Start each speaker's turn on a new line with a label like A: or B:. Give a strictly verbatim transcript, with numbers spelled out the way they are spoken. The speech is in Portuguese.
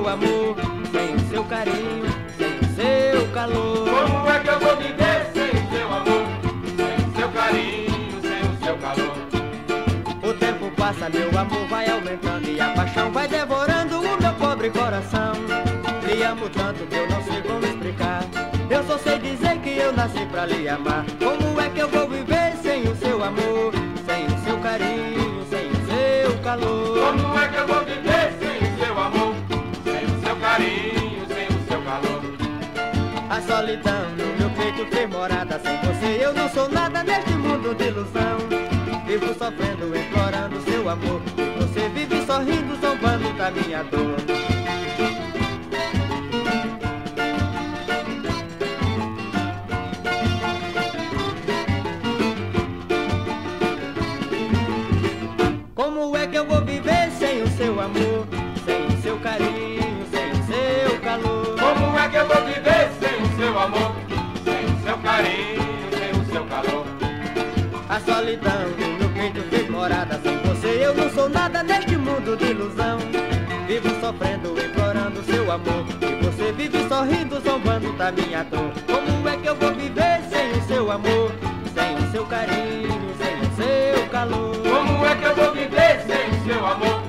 A: seu amor, sem o seu carinho, sem o seu calor.
B: Como é que eu vou viver sem o seu amor, sem o seu carinho, sem o seu calor?
A: O tempo passa, meu amor vai aumentando e a paixão vai devorando o meu pobre coração. Lhe amo tanto que eu não sei como explicar. Eu só sei dizer que eu nasci pra lhe amar. Como é que eu vou viver sem o seu amor, sem o seu carinho, sem o seu calor?
B: Como é que eu vou viver sem o seu amor, sem o seu carinho, sem o seu calor?
A: A solidão no meu peito fez morada. Sem você eu não sou nada neste mundo de ilusão. Vivo sofrendo, implorando seu amor. Você vive sorrindo, zombando da minha dor. Como é que eu vou viver sem o seu amor, sem o seu carinho, sem o seu calor?
B: Como é que eu vou viver sem o seu amor, sem o seu carinho, sem o seu calor?
A: A solidão no meu peito fez morada. Sem você eu não sou nada neste mundo de ilusão. Vivo sofrendo, implorando seu amor. E você vive sorrindo, zombando da minha dor. Como é que eu vou viver sem o seu amor, sem o seu carinho, sem o seu calor?
B: Como é que eu vou viver sem o seu amor,